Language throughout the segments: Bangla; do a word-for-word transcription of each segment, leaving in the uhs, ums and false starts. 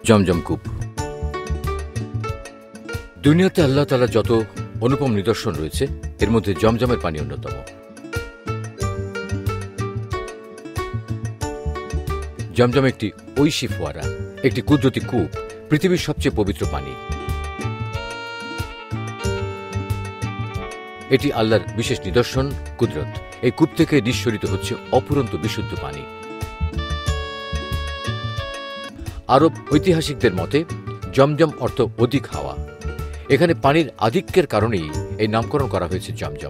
জমজম কূপ। দুনিয়াতে আল্লাহ তাআলার যত অনুপম নিদর্শন রয়েছে এর মধ্যে জমজমের পানি অন্যতম। জমজম একটি ঐশী ফোয়ারা, একটি কুদরতি কূপ, পৃথিবীর সবচেয়ে পবিত্র পানি। এটি আল্লাহর বিশেষ নিদর্শন, কুদরত। এই কূপ থেকে নিঃসরিত হচ্ছে অফুরন্ত বিশুদ্ধ পানি। আরব ঐতিহাসিকদের মতে জমজম অর্থ অধিক হাওয়া। এখানে পানির আধিক্যের কারণেই এই নামকরণ করা হয়েছে জমজম।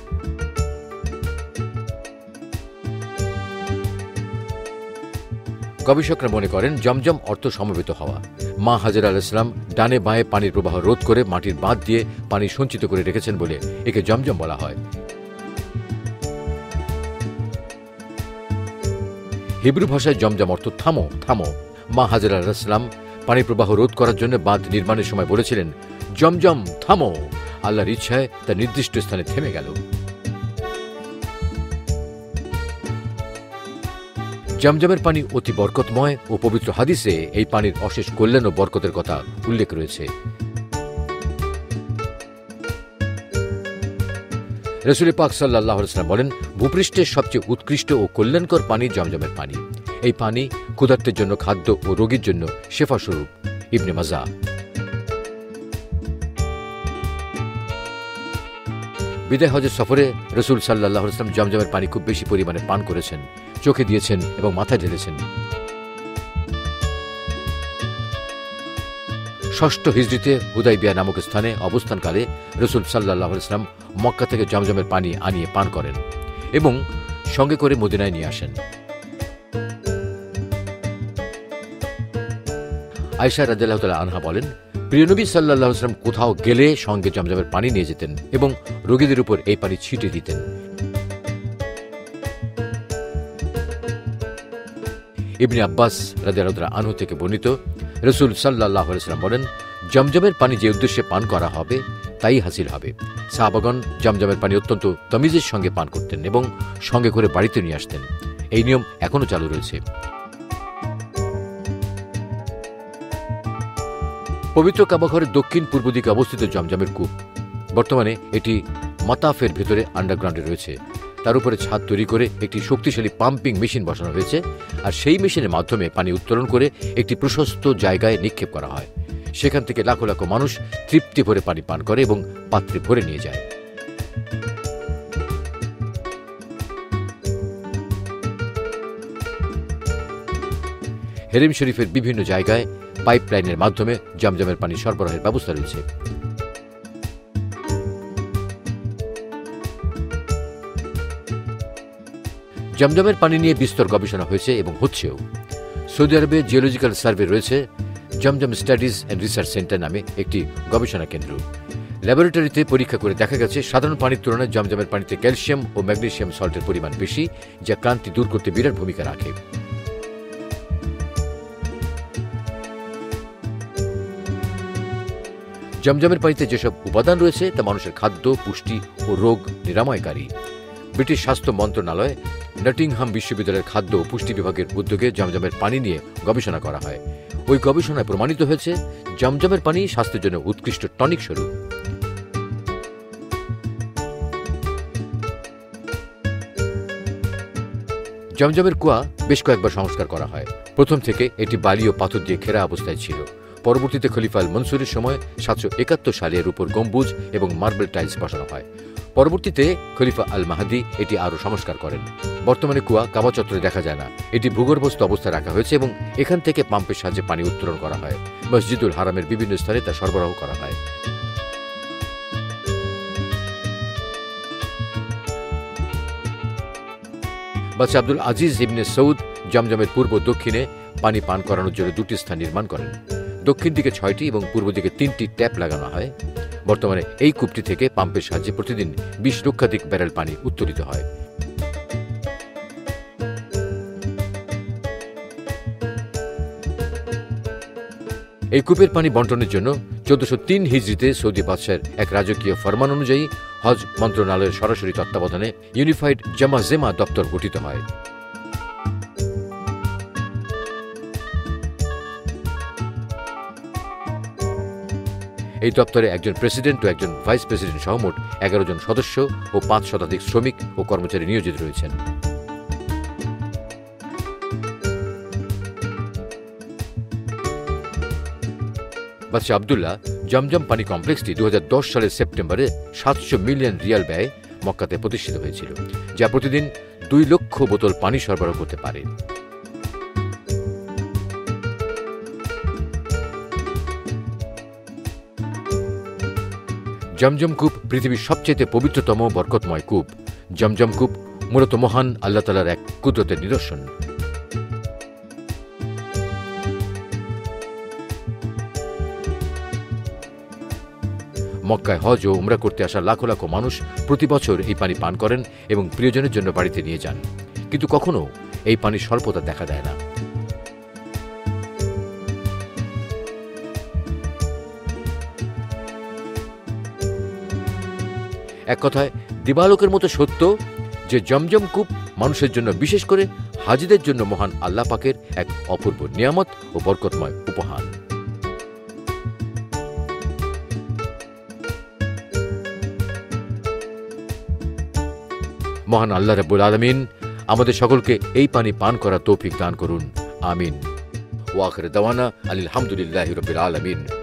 গবেষকরা মনে করেন জমজম অর্থ সমবেত হওয়া। মা হাজেরা আলাইহিস সালাম ডানে বাঁয়ে পানির প্রবাহ রোধ করে মাটির বাঁধ দিয়ে পানি সঞ্চিত করে রেখেছেন বলে একে জমজম বলা হয়। হিব্রু ভাষায় জমজম অর্থ থামো থামো। মা হাজেরা আলাইহিস সালাম পানির প্রবাহ রোধ করার জন্য বাঁধ নির্মাণের সময় বলেছিলেন, জমজম থামো। আল্লাহর ইচ্ছায় তা নির্দিষ্ট স্থানে থেমে গেল। জমজমের পানি অতি বরকতময় ও পবিত্র। হাদিসে এই পানির অশেষ কল্যাণ ও বরকতের কথা উল্লেখ রয়েছে। রাসূল পাক সাল্লাল্লাহু আলাইহি ওয়াসাল্লাম বলেন, ভূপৃষ্ঠের সবচেয়ে উৎকৃষ্ট ও কল্যাণকর পানি জমজমের পানি। এই পানি ক্ষুধার্তের জন্য খাদ্য ও রোগীর জন্য শেফা স্বরূপ। ইবনে মাজা। বিদায় হজের সফরে রাসূল সাল্লাল্লাহু আলাইহি ওয়াসাল্লাম জমজমের পানি খুব বেশি পরিমাণে পান করেছেন, চোখে দিয়েছেন এবং মাথায় ঢেলেছেন। ষষ্ঠ হিজরিতে হুদাইবিয়া নামক স্থানে অবস্থানকালে রাসূল সাল্লাল্লাহু আলাইহি ওয়াসাল্লাম মক্কা থেকে জমজমের পানি আনিয়ে পান করেন এবং সঙ্গে করে মদিনায় নিয়ে আসেন। আয়েশা রাদিয়াল্লাহু তাআলা আনহা বলেন, প্রিয় নবী সাল্লাল্লাহু আলাইহি ওয়াসাল্লাম কোথাও গেলে সঙ্গে জমজমের পানি নিয়ে যেতেন এবং রোগীদের উপর এই পানি ছিটিয়ে দিতেন। ইবনে আব্বাস রাদিয়াল্লাহু তাআলা আনহু থেকে বর্ণিত, রাসূল সাল্লাল্লাহু আলাইহি ওয়াসাল্লাম বলেন, জমজমের পানি যে উদ্দেশ্যে পান করা হবে তাই হাসিল হবে। সাহাবাগণ জমজমের পানি অত্যন্ত তমিজের সঙ্গে পান করতেন এবং সঙ্গে করে বাড়িতে নিয়ে আসতেন। এই নিয়ম এখনো চালু রয়েছে। পবিত্র কাবাঘরের দক্ষিণ পূর্ব দিকে অবস্থিত জমজমের কূপ। বর্তমানে এটি মাতাফের ভেতরে আন্ডারগ্রাউন্ডে রয়েছে। তার উপরে ছাদ তৈরি করে একটি শক্তিশালী পাম্পিং মেশিন বসানো হয়েছে, আর সেই মেশিনের মাধ্যমে পানি উত্তোলন করে একটি প্রশস্ত জায়গায় নিক্ষেপ করা হয়। সেখান থেকে লাখো লাখো মানুষ তৃপ্তি ভরে পানি পান করে এবং পাত্রে ভরে নিয়ে যায়। হেরেম শরীফের বিভিন্ন জায়গায় পাইপলাইনের মাধ্যমে জমজমের পানি সরবরাহের ব্যবস্থা রয়েছে। জমজমের পানি নিয়ে বিস্তর গবেষণা হয়েছে এবং হচ্ছেও। সৌদি আরবে জিওলজিক্যাল সার্ভে রয়েছে Zamzam studies and research center নামে একটি গবেষণা কেন্দ্র। ল্যাবরেটরিতে পরীক্ষা করে দেখা গেছে সাধারণ পানির তুলনায় জমজমের পানিতে ক্যালসিয়াম ও ম্যাগনেসিয়াম সল্টের পরিমাণ বেশি, যা ক্লান্তি দূর করতে বিরাট ভূমিকা রাখে। জমজমের পানিতে যেসব উপাদান রয়েছে তা মানুষের খাদ্য, পুষ্টি ও রোগ নিরাময়কারী। ব্রিটিশ স্বাস্থ্য মন্ত্রণালয় নটিংহাম বিশ্ববিদ্যালয়ের খাদ্য ও পুষ্টি বিভাগের উদ্যোগে জমজমের পানি নিয়ে গবেষণা করা হয়। ওই গবেষণায় প্রমাণিত হয়েছে জমজমের পানি স্বাস্থ্যের জন্য উৎকৃষ্ট টনিক স্বরূপ। জমজমের কুয়া বেশ কয়েকবার সংস্কার করা হয়। প্রথম থেকে এটি বালি ও পাথর দিয়ে ঘেরা অবস্থায় ছিল। পরবর্তীতে খলিফা আল মনসুরের সময় সাতশো একাত্তর সালে এর উপর গম্বুজ এবং মার্বেল টাইলস বসানো হয়। পরবর্তীতে খলিফা আল মাহাদি এটি আরও সংস্কার করেন। বর্তমানে কুয়া কাবা চত্বরে দেখা যায় না। এটি ভূগর্ভস্থ অবস্থায় রাখা হয়েছে এবং এখান থেকে পাম্পের সাহায্যে পানি উত্তোলন করা হয়। মসজিদুল হারামের বিভিন্ন স্থানে তা সরবরাহ করা হয়। বাদশা আব্দুল আজিজ ইবনে সৌদ জমজমের পূর্ব দক্ষিণে পানি পান করানোর জন্য দুটি স্থান নির্মাণ করেন। দক্ষিণ দিকে ছয়টি এবং পূর্ব দিকে তিনটি ট্যাপ লাগানো হয়। বর্তমানে এই কূপটি থেকে পাম্পের সাহায্যে প্রতিদিন বিশ লক্ষাধিক ব্যারেল পানি উত্তোলিত হয়। এই কূপের পানি বন্টনের জন্য চোদ্দশো তিন হিজরিতে সৌদি বাদশাহের এক রাজকীয় ফরমান অনুযায়ী হজ মন্ত্রণালয়ের সরাসরি তত্ত্বাবধানে ইউনিফাইড জামাজেমা দপ্তর গঠিত হয়। এই দপ্তরে একজন প্রেসিডেন্ট ও একজন ভাইস প্রেসিডেন্ট সহ মোট এগারো জন সদস্য ও পাঁচ শতাধিক শ্রমিক ও কর্মচারী নিয়োজিত রয়েছেন। বাদশাহ আবদুল্লাহ জমজম পানি কমপ্লেক্সটি দু হাজার দশ সালের সেপ্টেম্বরে সাতশো মিলিয়ন রিয়াল ব্যয়ে মক্কাতে প্রতিষ্ঠিত হয়েছিল, যা প্রতিদিন দুই লক্ষ বোতল পানি সরবরাহ করতে পারে। জমজম কূপ পৃথিবীর সবচেয়ে পবিত্রতম বরকতময় কূপ। জমজম কূপ মূলত মহান আল্লাহ তাআলার এক কুদরতের নিদর্শন। মক্কায় হজ ও উমরা করতে আসা লাখো লাখো মানুষ প্রতি বছর এই পানি পান করেন এবং প্রিয়জনের জন্য বাড়িতে নিয়ে যান, কিন্তু কখনো এই পানির স্বল্পতা দেখা দেয় না। এক কথায় দিবালোকের মতো সত্য যে জমজম কূপ মানুষের জন্য, বিশেষ করে হাজিদের জন্য মহান আল্লাহ পাকের এক অপূর্ব নিয়ামত ও বরকতময় উপহার। মহান আল্লাহ রাব্বুল আলামিন আমাদের সকলকে এই পানি পান করার তৌফিক দান করুন। আমিন। ওয়া আখির দাওয়ানা আলহামদুলিল্লাহি রাব্বিল আলামিন।